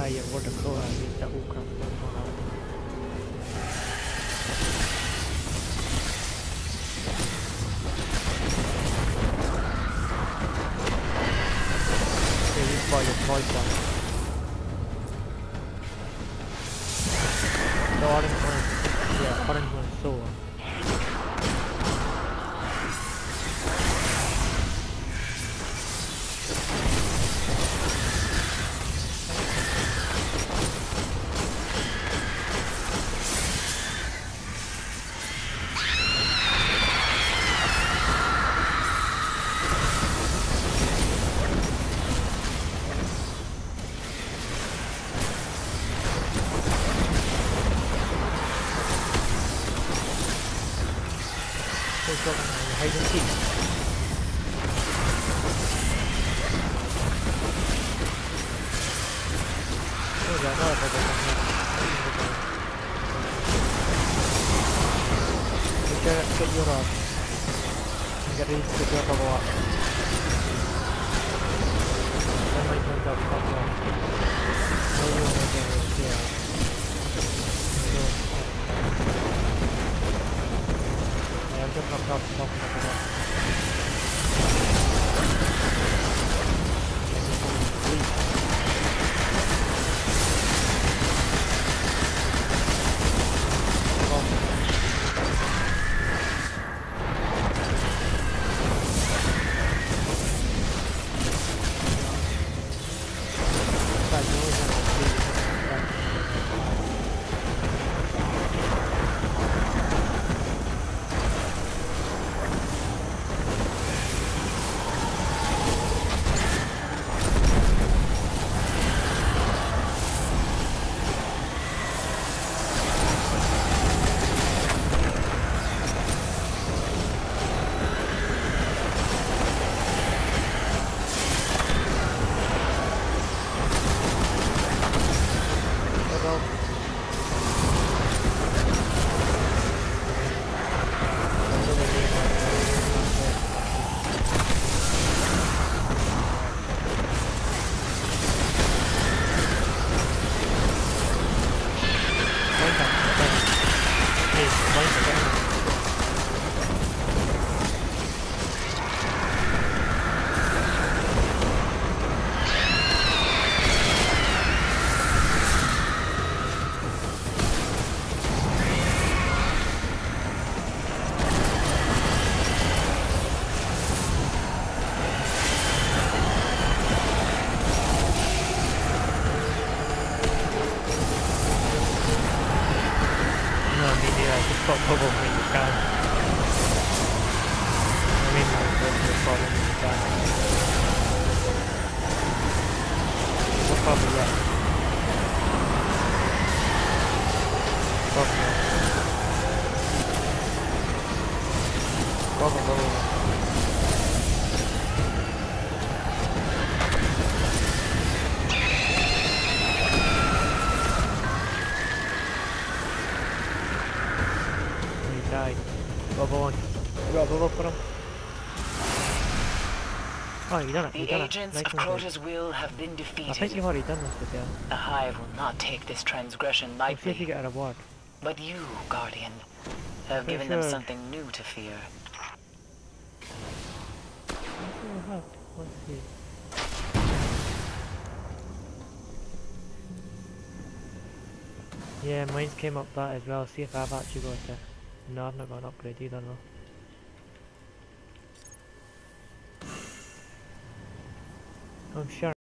higher water flow means that will come from out. Okay, this is your choice one. The orange one, yeah, orange one is so. Hide and seek. Oh, yeah, no, get your rod. Get ready to get your power up. Then my turn to pop off. No, you want to get here. I am just not bubble when you can. I mean, what's the problem when you can? What problem left? Bubble. Bubble on. You got a bubble for him? Oh, you done it. The agents of Crota's will have been defeated. I think you've already done this with them. The Hive will not take this transgression lightly. We'll see if you get a reward. But you, Guardian, have given them something new to fear. Let's see. Yeah, mine came up that as well. See if I've actually got it. No, I've not got an upgrade either, no. I'm sure.